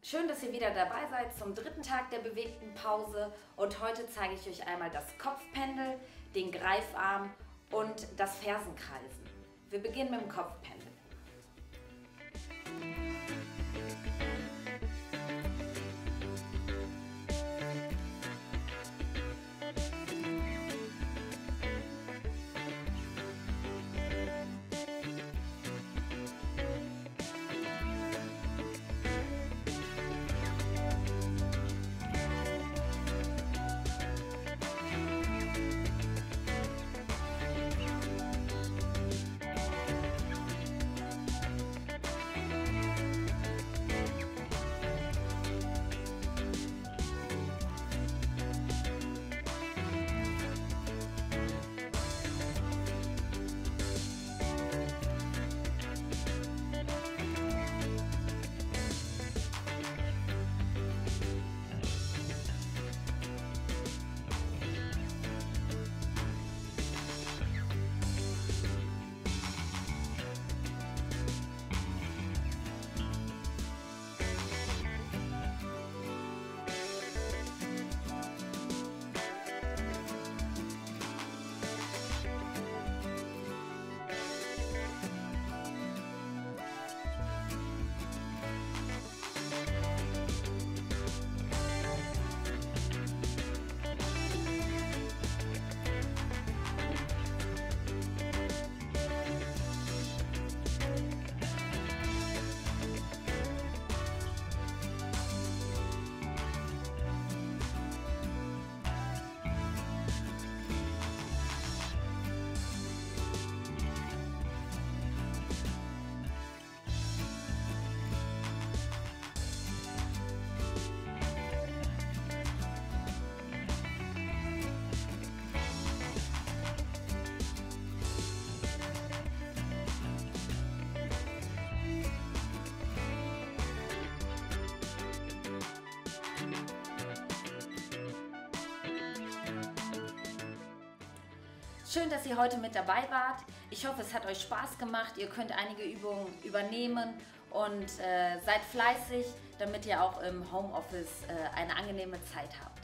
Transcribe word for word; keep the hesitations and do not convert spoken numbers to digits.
Schön, dass ihr wieder dabei seid zum dritten Tag der bewegten Pause und heute zeige ich euch einmal das Kopfpendel, den Greifarm und das Fersenkreisen. Wir beginnen mit dem Kopfpendel. Schön, dass ihr heute mit dabei wart. Ich hoffe, es hat euch Spaß gemacht. Ihr könnt einige Übungen übernehmen und äh, seid fleißig, damit ihr auch im Homeoffice äh, eine angenehme Zeit habt.